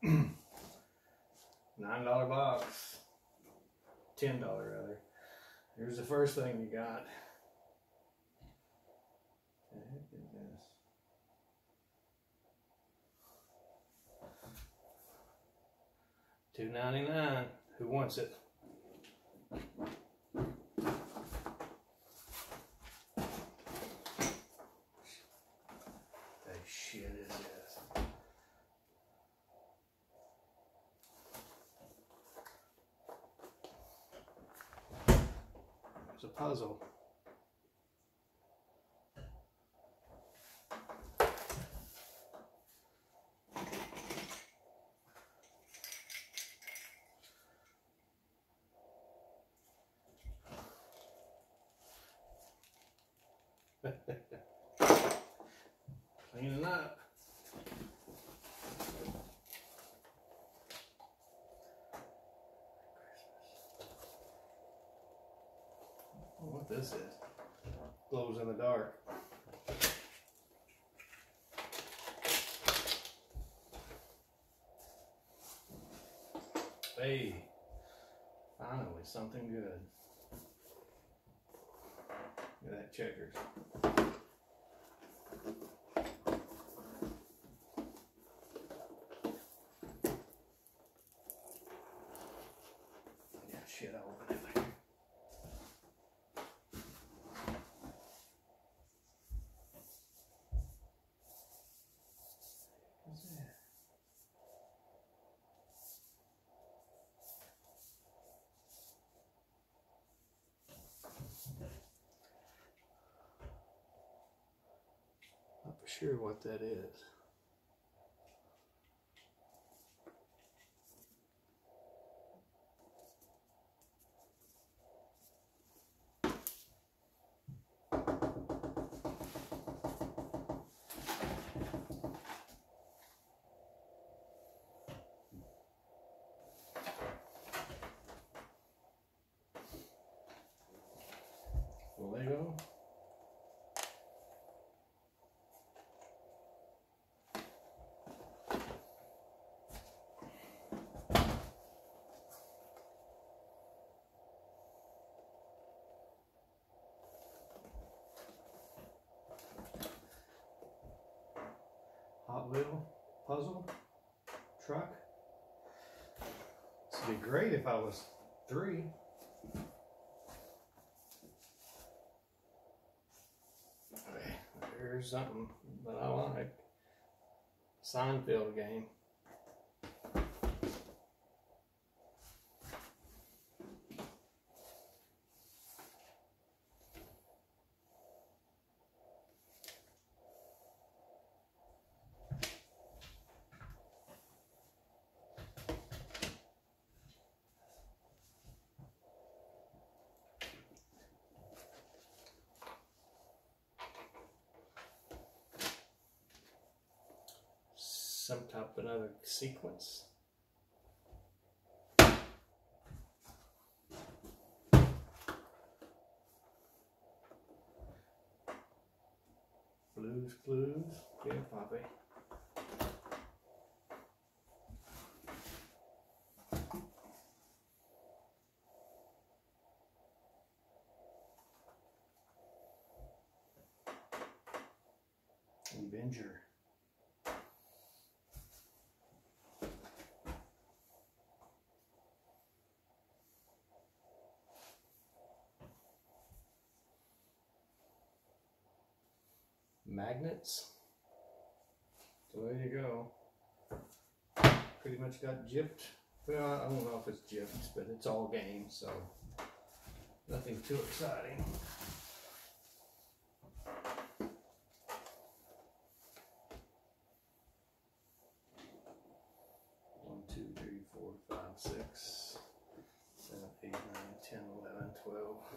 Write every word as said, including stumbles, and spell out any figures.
Nine dollar box. Ten dollar rather. Here's the first thing you got. What the heck is this? Two ninety nine. Who wants it? What shit is this? It's a puzzle. Cleaning up. I don't know what this is. Glows in the dark. Hey, finally something good. Look at that checkers. Yeah, shit, I'll open it later. What's that? Not for sure what that is. Lego. Hot Wheel puzzle truck. This would be great if I was three. Okay, here's something that I like. Seinfeld game. Some type of another sequence. Blues Clues. Yeah, Poppy. Avenger. Magnets. So there you go. Pretty much got gypped. Well, I don't know if it's gypped, but it's all game, so nothing too exciting. One, two, three, four, five, six, seven, eight, nine, ten, eleven, twelve.